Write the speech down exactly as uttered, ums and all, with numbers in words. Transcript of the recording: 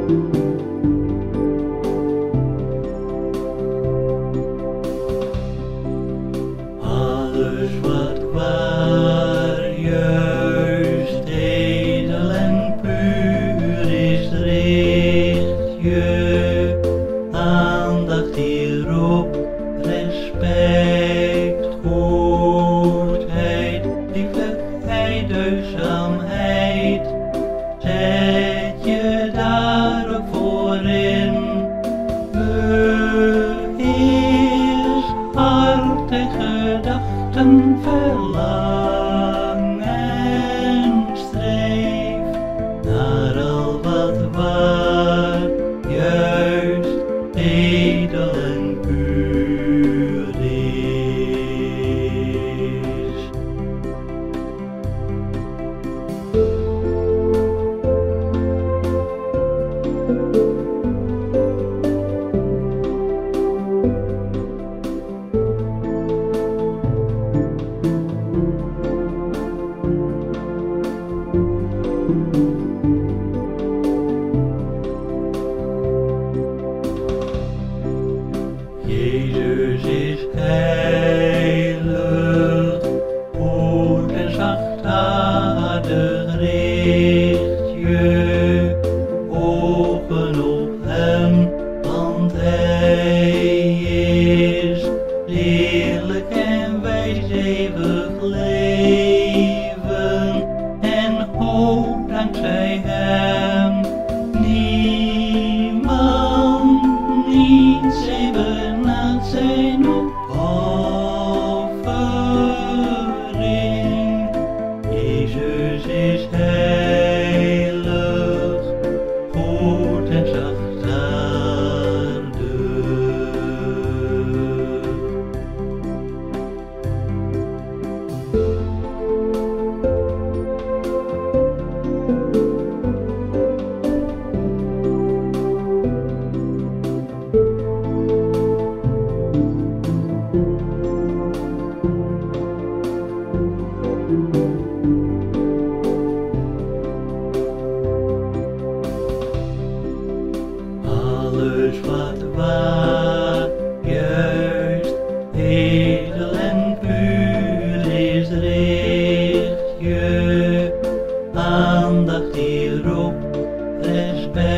Alles wat waar, juist, edel en puur is, richt je aandacht hierop. Respect, goedheid, lieflijkheid, deugdzaamheid, zet je daarop voorin. Beheers hart en gedachten, verlang en streef naar al wat waar, juist, edel en puur is. Jezus is heilig, goed en zachtaardig, richt je ogen op hem, want hij is heerlijk en wijs, eeuwig leven en hoop dankzij hem. Niemand, niets evenaart zijn opoffering. Jezus is heilig, goed en zachtaardig. Alles wat waar, juist, edel en puur is, richt je aandacht hierop. Respect